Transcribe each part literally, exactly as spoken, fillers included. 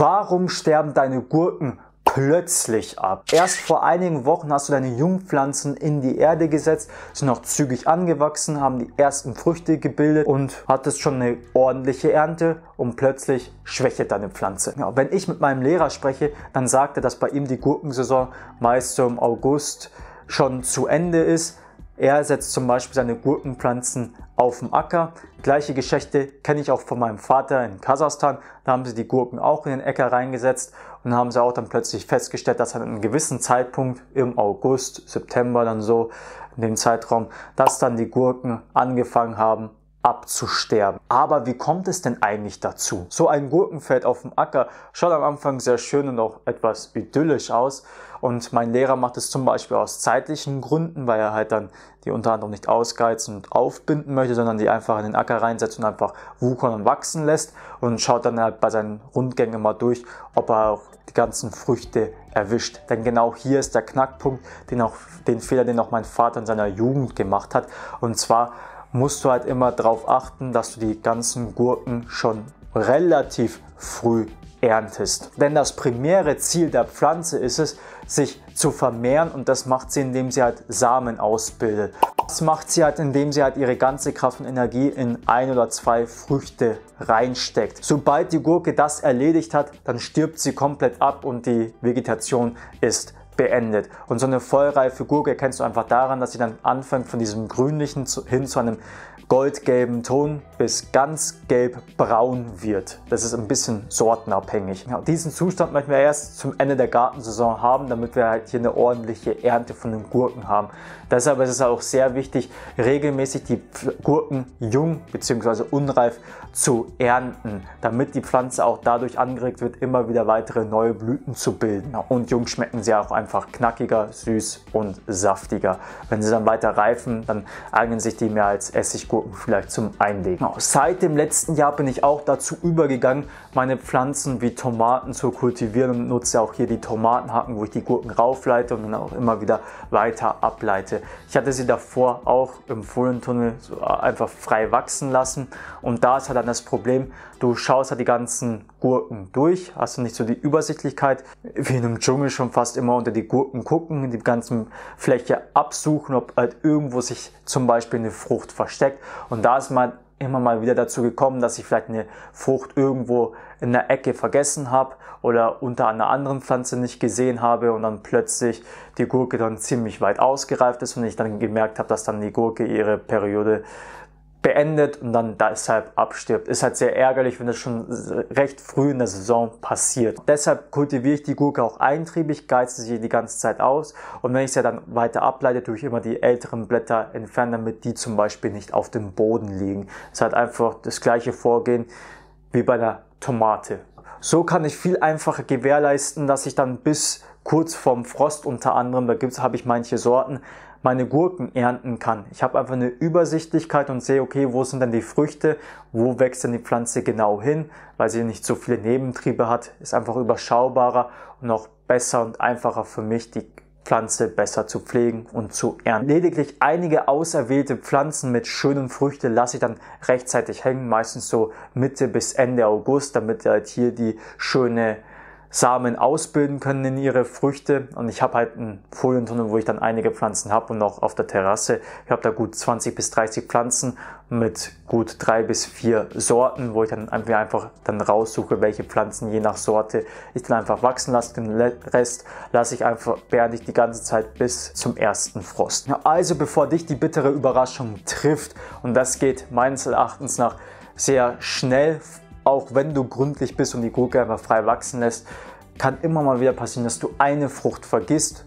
Warum sterben deine Gurken plötzlich ab? Erst vor einigen Wochen hast du deine Jungpflanzen in die Erde gesetzt, sind noch zügig angewachsen, haben die ersten Früchte gebildet und hattest schon eine ordentliche Ernte und plötzlich schwächelt deine Pflanze. Ja, wenn ich mit meinem Lehrer spreche, dann sagt er, dass bei ihm die Gurkensaison meist so im August schon zu Ende ist. Er setzt zum Beispiel seine Gurkenpflanzen auf dem Acker. Gleiche Geschichte kenne ich auch von meinem Vater in Kasachstan. Da haben sie die Gurken auch in den Äcker reingesetzt und haben sie auch dann plötzlich festgestellt, dass an einem gewissen Zeitpunkt im August, September dann so, in dem Zeitraum, dass dann die Gurken angefangen haben abzusterben. Aber wie kommt es denn eigentlich dazu? So ein Gurkenfeld auf dem Acker schaut am Anfang sehr schön und auch etwas idyllisch aus. Und mein Lehrer macht es zum Beispiel aus zeitlichen Gründen, weil er halt dann die unter anderem nicht ausgeizen und aufbinden möchte, sondern die einfach in den Acker reinsetzt und einfach wuchern und wachsen lässt und schaut dann halt bei seinen Rundgängen mal durch, ob er auch die ganzen Früchte erwischt. Denn genau hier ist der Knackpunkt, den, auch, den Fehler, den auch mein Vater in seiner Jugend gemacht hat. Und zwar musst du halt immer darauf achten, dass du die ganzen Gurken schon relativ früh erntest. Denn das primäre Ziel der Pflanze ist es, sich zu vermehren, und das macht sie, indem sie halt Samen ausbildet. Das macht sie halt, indem sie halt ihre ganze Kraft und Energie in ein oder zwei Früchte reinsteckt. Sobald die Gurke das erledigt hat, dann stirbt sie komplett ab und die Vegetation ist beendet. Und so eine vollreife Gurke erkennst du einfach daran, dass sie dann anfängt von diesem grünlichen zu, hin zu einem goldgelben Ton bis ganz gelb-braun wird. Das ist ein bisschen sortenabhängig. Ja, diesen Zustand möchten wir erst zum Ende der Gartensaison haben, damit wir halt hier eine ordentliche Ernte von den Gurken haben. Deshalb ist es auch sehr wichtig, regelmäßig die Gurken jung bzw. unreif zu ernten, damit die Pflanze auch dadurch angeregt wird, immer wieder weitere neue Blüten zu bilden. Und jung schmecken sie auch einfach knackiger, süß und saftiger. Wenn sie dann weiter reifen, dann eignen sich die mehr als Essiggurken vielleicht zum Einlegen. Seit dem letzten Jahr bin ich auch dazu übergegangen, meine Pflanzen wie Tomaten zu kultivieren und nutze auch hier die Tomatenhaken, wo ich die Gurken raufleite und dann auch immer wieder weiter ableite. Ich hatte sie davor auch im Folientunnel so einfach frei wachsen lassen und da ist halt dann das Problem, du schaust halt die ganzen Gurken durch, hast du nicht so die Übersichtlichkeit, wie in einem Dschungel schon fast immer unter die Gurken gucken, die ganzen Fläche absuchen, ob halt irgendwo sich zum Beispiel eine Frucht versteckt, und da ist mal immer mal wieder dazu gekommen, dass ich vielleicht eine Frucht irgendwo in der Ecke vergessen habe oder unter einer anderen Pflanze nicht gesehen habe und dann plötzlich die Gurke dann ziemlich weit ausgereift ist und ich dann gemerkt habe, dass dann die Gurke ihre Periode beendet und dann deshalb abstirbt. Ist halt sehr ärgerlich, wenn das schon recht früh in der Saison passiert. Deshalb kultiviere ich die Gurke auch eintriebig, geize sie die ganze Zeit aus, und wenn ich sie dann weiter ableite, tue ich immer die älteren Blätter entfernen, damit die zum Beispiel nicht auf dem Boden liegen. Das ist halt einfach das gleiche Vorgehen wie bei der Tomate. So kann ich viel einfacher gewährleisten, dass ich dann bis kurz vorm Frost unter anderem, da gibt's, habe ich manche Sorten, meine Gurken ernten kann. Ich habe einfach eine Übersichtlichkeit und sehe, okay, wo sind denn die Früchte, wo wächst denn die Pflanze genau hin, weil sie nicht so viele Nebentriebe hat, ist einfach überschaubarer und auch besser und einfacher für mich, die Pflanze besser zu pflegen und zu ernten. Lediglich einige auserwählte Pflanzen mit schönen Früchten lasse ich dann rechtzeitig hängen, meistens so Mitte bis Ende August, damit halt hier die schöne Samen ausbilden können in ihre Früchte, und ich habe halt einen Folientunnel, wo ich dann einige Pflanzen habe, und auch auf der Terrasse. Ich habe da gut zwanzig bis dreißig Pflanzen mit gut drei bis vier Sorten, wo ich dann einfach dann raussuche, welche Pflanzen je nach Sorte ich dann einfach wachsen lasse. Den Rest lasse ich einfach beerdigt die ganze Zeit bis zum ersten Frost. Also bevor dich die bittere Überraschung trifft, und das geht meines Erachtens nach sehr schnell, auch wenn du gründlich bist und die Gurke einfach frei wachsen lässt, kann immer mal wieder passieren, dass du eine Frucht vergisst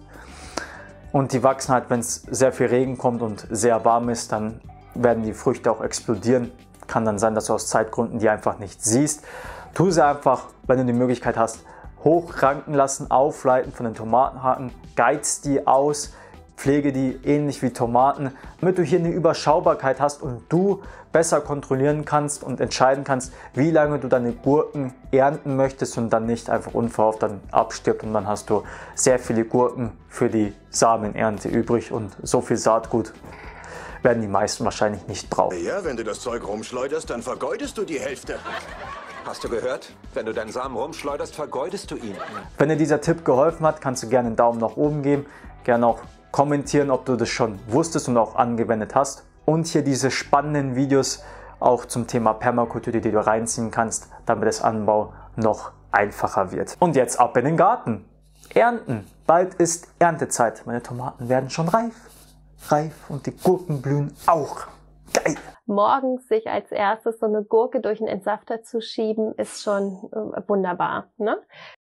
und die wachsen halt, wenn es sehr viel Regen kommt und sehr warm ist, dann werden die Früchte auch explodieren. Kann dann sein, dass du aus Zeitgründen die einfach nicht siehst. Tu sie einfach, wenn du die Möglichkeit hast, hochranken lassen, aufleiten von den Tomatenhaken, geiz die aus, pflege die ähnlich wie Tomaten, damit du hier eine Überschaubarkeit hast und du besser kontrollieren kannst und entscheiden kannst, wie lange du deine Gurken ernten möchtest und dann nicht einfach unverhofft dann abstirbt und dann hast du sehr viele Gurken für die Samenernte übrig, und so viel Saatgut werden die meisten wahrscheinlich nicht brauchen. Ja, wenn du das Zeug rumschleuderst, dann vergeudest du die Hälfte. Hast du gehört? Wenn du deinen Samen rumschleuderst, vergeudest du ihn. Wenn dir dieser Tipp geholfen hat, kannst du gerne einen Daumen nach oben geben. Gerne auch kommentieren, ob du das schon wusstest und auch angewendet hast. Und hier diese spannenden Videos auch zum Thema Permakultur, die du reinziehen kannst, damit das Anbau noch einfacher wird. Und jetzt ab in den Garten. Ernten. Bald ist Erntezeit. Meine Tomaten werden schon reif. Reif und die Gurken blühen auch. Geil! Morgens sich als erstes so eine Gurke durch den Entsafter zu schieben, ist schon äh, wunderbar, ne?